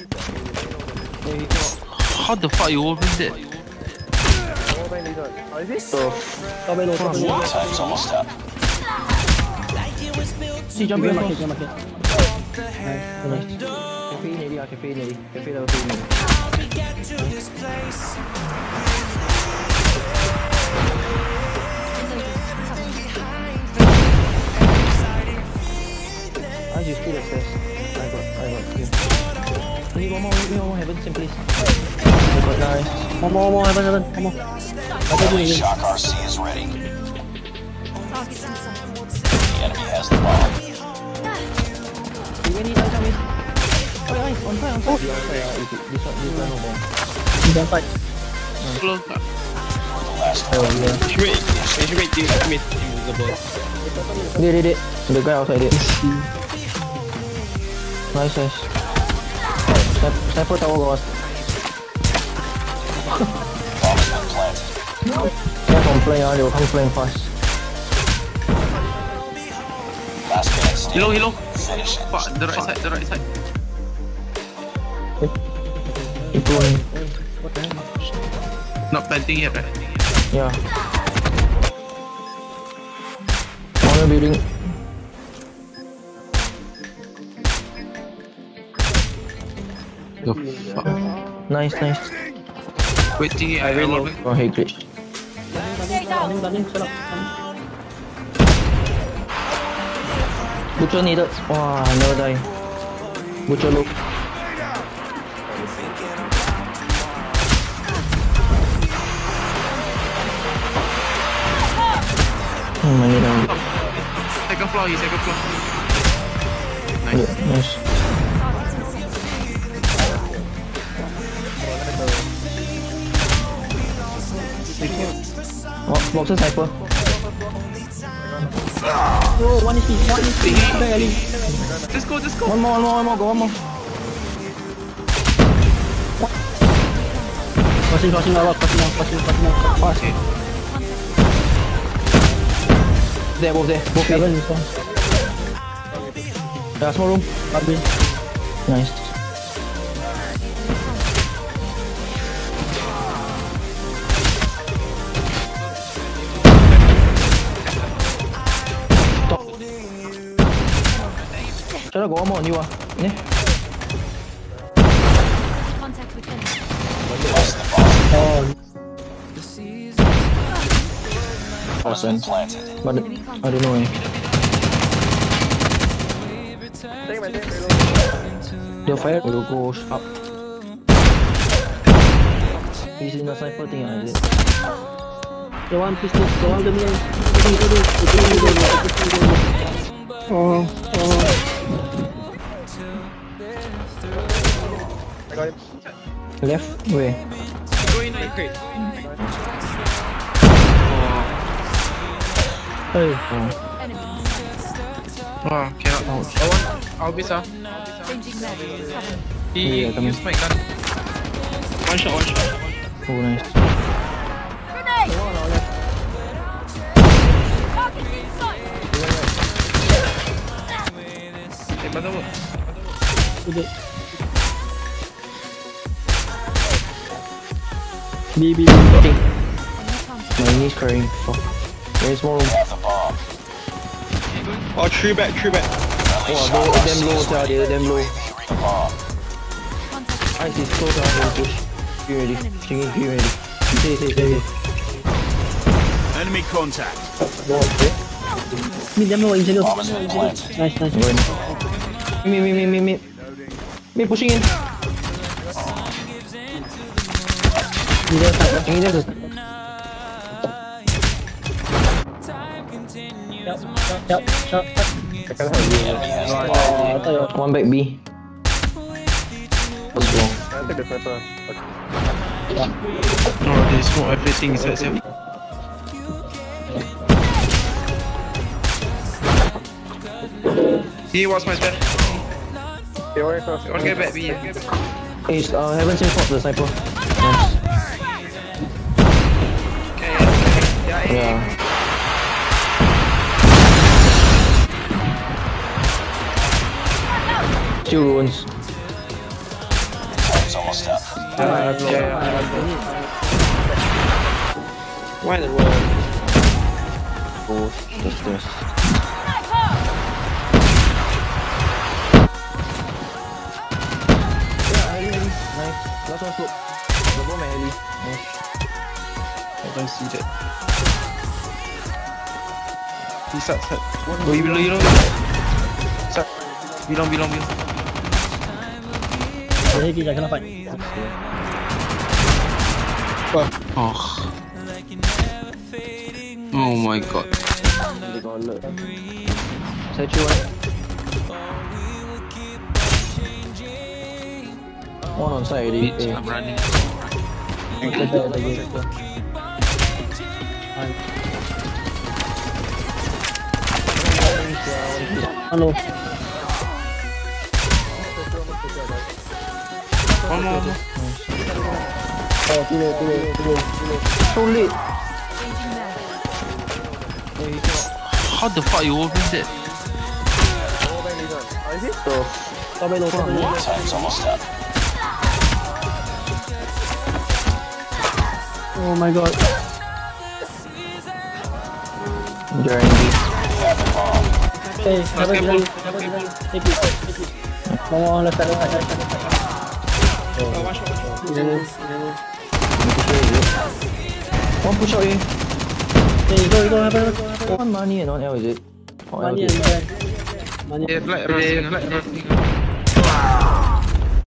How the fuck you open that? Time's almost up. See, jump in, market. Nice. Cafe nearly. I just feel like this. I got you. We need one more heaven, please. I got nice. One more heaven. Come on. Shock RC is ready. The enemy has the bomb. You need to jump in. Oh, nice. On fire. This one no bomb. He's on fire. Close. The last one. Should wait invisible. Did. The guy outside it. Nice. Sniper tower lost. Bomb has been planted. Can't complain, they will come playing fast. Last man standing. Hello. Finish it. Fuck, the right side. Keep going. Not planting yet, right? Yeah. Corner building. The fuck? Nice. Waiting, I reload. Oh, hey, glitch. Butcher needed. Wow, never die. Butcher look. Money down. Second floor. Nice. Yeah, nice. Oh, boxer sniper. Oh, one is me. Just go. One more, go one more. Passing out. Okay. Both there. Yeah, small room. Nice. Cho nó có một nhiều à? Nhé. Awesome. Planted. But I don't know. They'll fire. We'll go up. He's in the sniper thing. The one pistol. The one the middle. Oh. I got him. Left? Where? Going in crate. Hey. Oh, cannot. I'll be sir. He used my gun. One shot. Oh, nice. Hey, brother. B. My knee's crying. Fuck. Where's more room? Have the bomb. Oh, tree back. Oh, damn low, they're damn low. The bomb. Ice is close down, they'll push. Be ready. Stringing, be ready. Stay. Enemy contact. Me, damn low, inside low. Bomb has been planted. Nice. Me pushing in. Yep. The enemy has the bomb. One back B. Let's go. I take the sniper. Oh, they smoke everything inside. He was my step. They were across. One guy back B. He's haven't seen the sniper. Nice. Okay. Yeah. Two ruins. Why in the world? Oh, just. Nice. Last one slope. The bomb and Ellie. Nice. I don't see that. He's up. Go below. Start. Belong. Heavy, I cannot fight. Oh my god. They got alert. Saya cuba. One on side already. Bitch, I'm running. Hello. One more. Oh, too late. So late. How the fuck you open that? Top below. Oh my god. Journey. Hey, have a take it. Come left side. One push out here. Hey, go, have one money and one L, is it? Money and Yeah, black.